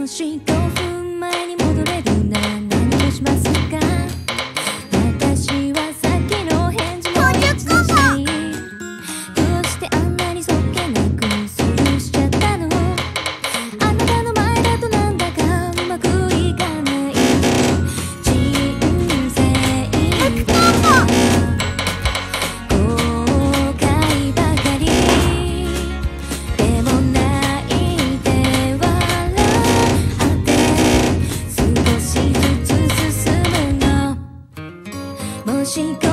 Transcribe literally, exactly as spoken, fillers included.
しごふんまえに戻れるなら何をしますか？私はさっきの返事も一度したい。どうしてあんなにそっけなくスルーしちゃったの？あなたの前だとなんだかうまくいかない。人生は後悔ばかり。でも泣いて笑って少しずつ進むの。もし